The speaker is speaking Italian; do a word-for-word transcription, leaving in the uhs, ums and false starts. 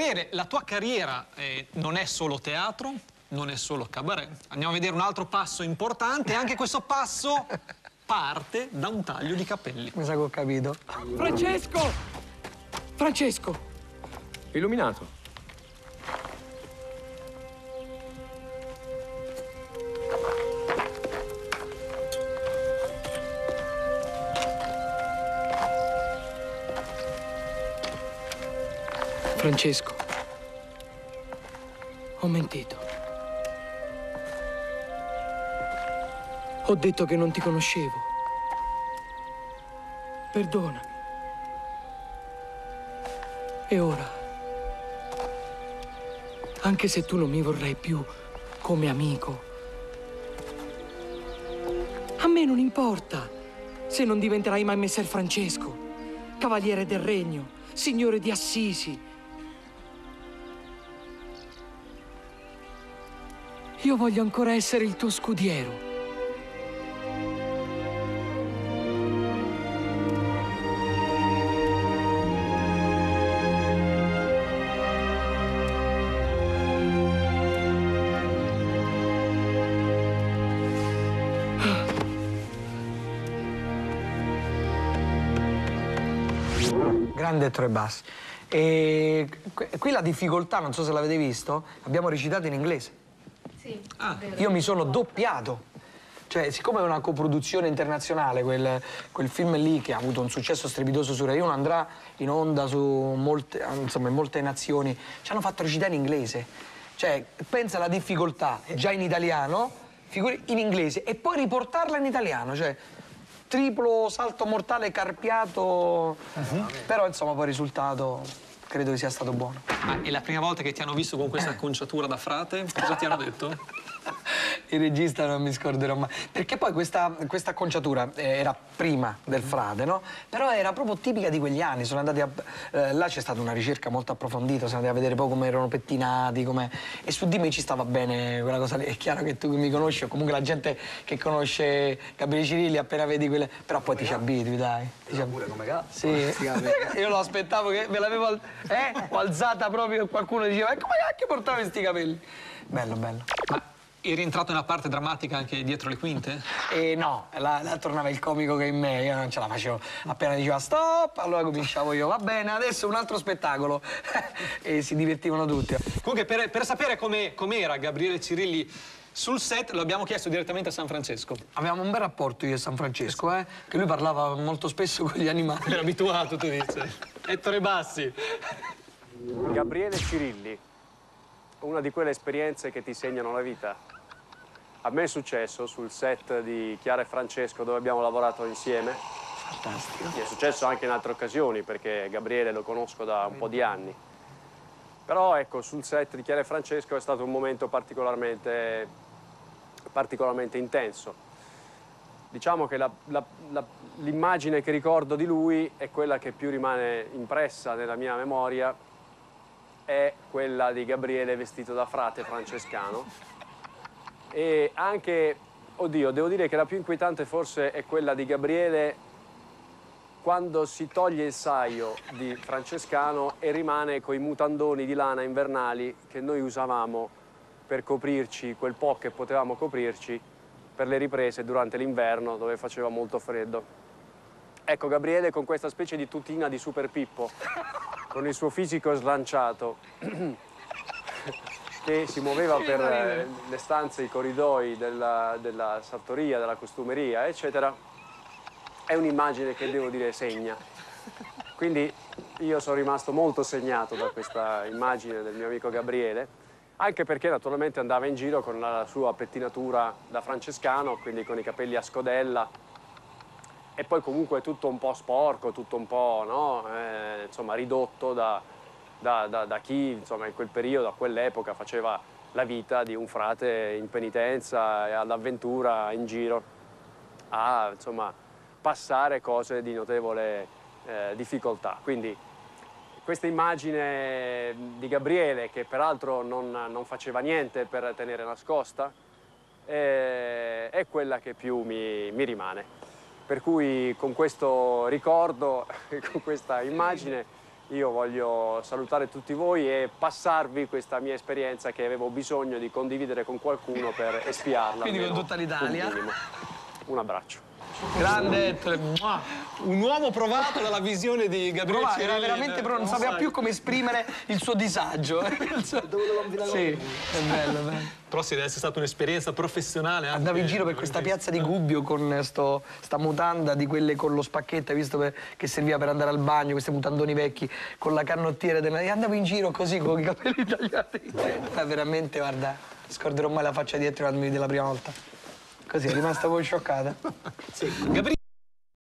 Gabriele, la tua carriera eh, non è solo teatro, non è solo cabaret. Andiamo a vedere un altro passo importante, e anche questo passo parte da un taglio di capelli. Mi sa che ho capito. Francesco! Francesco! Illuminato. Francesco, ho mentito. Ho detto che non ti conoscevo. Perdonami. E ora, anche se tu non mi vorrai più come amico, a me non importa se non diventerai mai Messer Francesco, cavaliere del regno, signore di Assisi. Io voglio ancora essere il tuo scudiero. Grande Ettore Bassi. E qui la difficoltà, non so se l'avete visto, abbiamo recitato in inglese. Sì. Ah, io mi sono doppiato. Cioè, siccome è una coproduzione internazionale, quel, quel film lì che ha avuto un successo strepitoso su Rai uno andrà in onda su molte, insomma, in molte nazioni, ci hanno fatto recitare in inglese. Cioè, pensa alla difficoltà, già in italiano, figuri in inglese, e poi riportarla in italiano, cioè triplo salto mortale carpiato, uh-huh. Però insomma poi il risultato credo che sia stato buono. Ma è la prima volta che ti hanno visto con questa acconciatura da frate? Cosa ti hanno detto? Il regista non mi scorderò mai. Perché poi questa, questa acconciatura era prima del frate, no? Però era proprio tipica di quegli anni. Sono andati a, eh, là c'è stata una ricerca molto approfondita, sono andati a vedere poi come erano pettinati, come... e su di me ci stava bene quella cosa lì. È chiaro che tu mi conosci, o comunque la gente che conosce Gabriele Cirilli appena vedi quelle... Però poi ti ci abitui, dai. Ti ci abitui. Come cazzo? Sì. Io lo aspettavo che me l'avevo al... eh? Ho alzata proprio e qualcuno diceva: e come cacchio portavi questi capelli? Bello, bello. Ma eri entrato nella parte drammatica anche dietro le quinte? E no, là, là tornava il comico che in me, io non ce la facevo. Appena diceva stop, allora cominciavo io, va bene, adesso un altro spettacolo. E si divertivano tutti. Comunque, per, per sapere com'era com Gabriele Cirilli sul set, lo abbiamo chiesto direttamente a San Francesco. Avevamo un bel rapporto io e San Francesco, eh? Che lui parlava molto spesso con gli animali. Era abituato, tu dici. Ettore Bassi. Gabriele Cirilli, una di quelle esperienze che ti segnano la vita. A me è successo sul set di Chiara e Francesco, dove abbiamo lavorato insieme. Fantastico. Mi è successo anche in altre occasioni, perché Gabriele lo conosco da un po' di anni. Però ecco, sul set di Chiara e Francesco è stato un momento particolarmente, particolarmente intenso. Diciamo che l'immagine che ricordo di lui è quella che più rimane impressa nella mia memoria, è quella di Gabriele vestito da frate francescano. E anche, oddio, devo dire che la più inquietante forse è quella di Gabriele quando si toglie il saio di francescano e rimane coi mutandoni di lana invernali che noi usavamo per coprirci quel po' che potevamo coprirci per le riprese durante l'inverno, dove faceva molto freddo. Ecco, Gabriele con questa specie di tutina di Super Pippo, con il suo fisico slanciato, che si muoveva per eh, le stanze, i corridoi della, della sartoria, della costumeria, eccetera, è un'immagine che, devo dire, segna. Quindi io sono rimasto molto segnato da questa immagine del mio amico Gabriele, anche perché naturalmente andava in giro con la sua pettinatura da francescano, quindi con i capelli a scodella, e poi comunque tutto un po' sporco, tutto un po', no? eh, insomma, ridotto da, da, da, da chi, insomma, in quel periodo, a quell'epoca, faceva la vita di un frate in penitenza e all'avventura in giro a, insomma, passare cose di notevole eh, difficoltà. Quindi questa immagine di Gabriele, che peraltro non, non faceva niente per tenere nascosta, è, è quella che più mi, mi rimane. Per cui con questo ricordo, con questa immagine, io voglio salutare tutti voi e passarvi questa mia esperienza che avevo bisogno di condividere con qualcuno per espiarla. Quindi con tutta l'Italia. Un, un abbraccio. Grande, un uomo provato dalla visione di Gabriele Prova, Cirilli. era veramente pro, non sapeva più come esprimere il suo disagio. Il suo... Sì, è bello, è bello. Però sì, deve essere stata un'esperienza professionale. Anche Andavo in giro per questa piazza di Gubbio con sto, sta mutanda di quelle con lo spacchetto, hai visto, per, che serviva per andare al bagno, questi mutandoni vecchi, con la canottiera. Della... E andavo in giro così con i capelli tagliati. Ma veramente, guarda, scorderò mai la faccia dietro quando mi vidi la prima volta. Così è rimasta poi scioccata. Sì. Gabriele